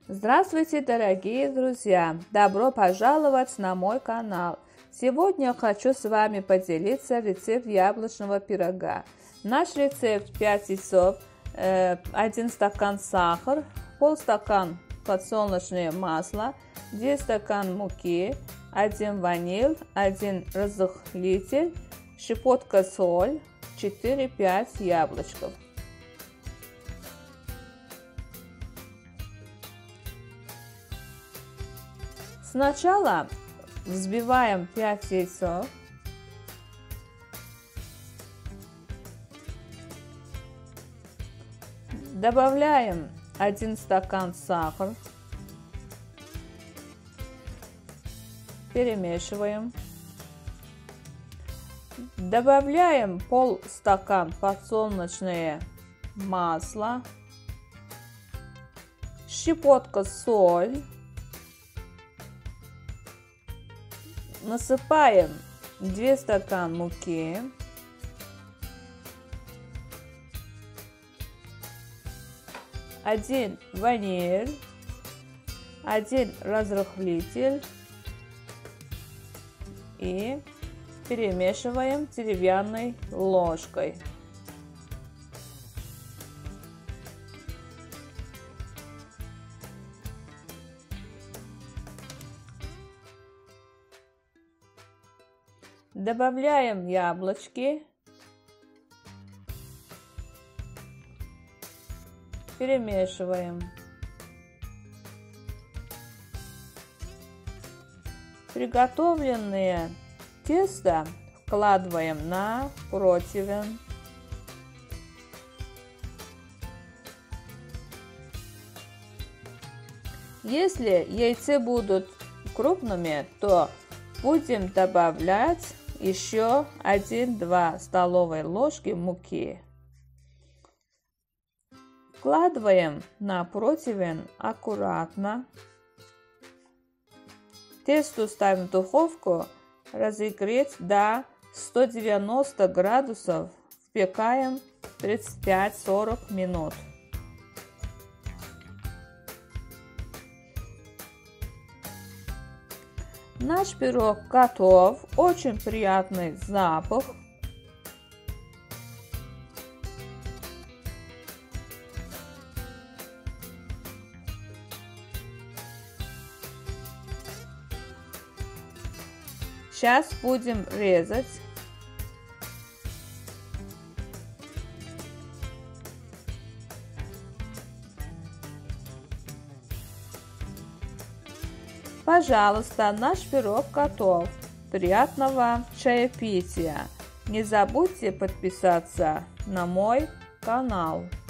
Здравствуйте, дорогие друзья! Добро пожаловать на мой канал! Сегодня я хочу с вами поделиться рецептом яблочного пирога. Наш рецепт: 5 яиц, 1 стакан сахара, полстакан подсолнечное масло, 2 стакана муки, 1 ваниль, 1 разрыхлитель, щепотка соль, 4-5 яблочков. Сначала взбиваем 5 яиц, добавляем 1 стакан сахара, перемешиваем, добавляем полстакана подсолнечное масло, щепотка соль. Насыпаем 2 стакана муки, один ваниль, 1 разрыхлитель и перемешиваем деревянной ложкой. Добавляем яблочки, перемешиваем. Приготовленное тесто вкладываем на противень. Если яйца будут крупными, то будем добавлять еще 1-2 столовые ложки муки. Вкладываем на противень аккуратно. Тесто ставим в духовку разогреть до 190 градусов. Впекаем 35-40 минут. Наш пирог готов, очень приятный запах. Сейчас будем резать. Пожалуйста, наш пирог готов. Приятного чаепития! Не забудьте подписаться на мой канал.